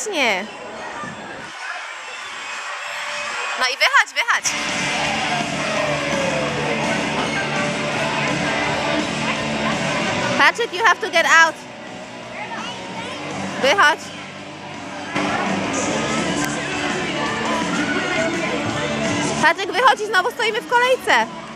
Pięknie. No i wychodź, wychodź. Patrick, you have to get out. Wychodź. Patrick, wychodź i znowu stoimy w kolejce.